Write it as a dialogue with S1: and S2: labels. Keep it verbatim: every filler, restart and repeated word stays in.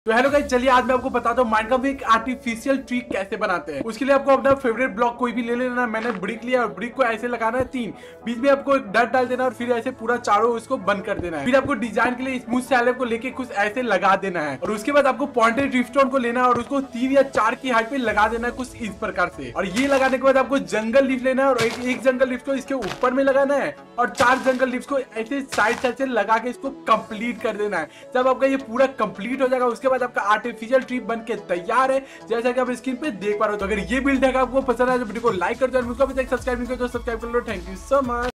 S1: तो hello guys, चलिए आज मैं आपको बताता हूँ माइनक्राफ्ट में एक आर्टिफिशियल ट्री कैसे बनाते हैं। उसके लिए आपको अपना फेवरेट ब्लॉक कोई भी ले लेना है। मैंने ब्रिक लिया और ब्रिक को ऐसे लगाना है तीन, बीच में आपको एक डट डाल देना और फिर ऐसे पूरा चारों उसको बंद कर देना है। फिर आपको डिजाइन के लिए स्मूथ सैलब को लेके कुछ ऐसे लगा देना है और उसके बाद आपको पॉइंटेड ड्रिफ्टस्टोन को लेना है और उसको तीन या चार की हाइट पे लगा देना है कुछ इस प्रकार से। और ये लगाने के बाद आपको जंगल लिफ्ट लेना है और एक, एक जंगल लिफ्ट को इसके ऊपर में लगाना है और चार जंगल लिफ्ट को ऐसे साइड साइड से लगा के इसको कंप्लीट कर देना है। जब आपका ये पूरा कंप्लीट हो जाएगा उसके बाद आपका आर्टिफिशियल ट्री बन के तैयार है, जैसा कि आप स्क्रीन पे देख पा रहे हो। तो अगर ये बिल्ड है आपको पसंद आए तो वीडियो को लाइक कर दो और मुझको अभी तक सब्सक्राइब नहीं किया तो सब्सक्राइब कर लो। Thank you so much.